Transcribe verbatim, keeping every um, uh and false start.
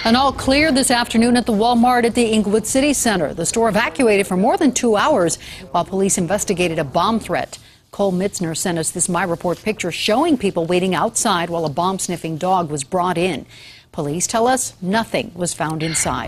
An all clear this afternoon at the Walmart at the Englewood City Center. The store evacuated for more than two hours while police investigated a bomb threat. Cole Mitzner sent us this My Report picture showing people waiting outside while a bomb-sniffing dog was brought in. Police tell us nothing was found inside.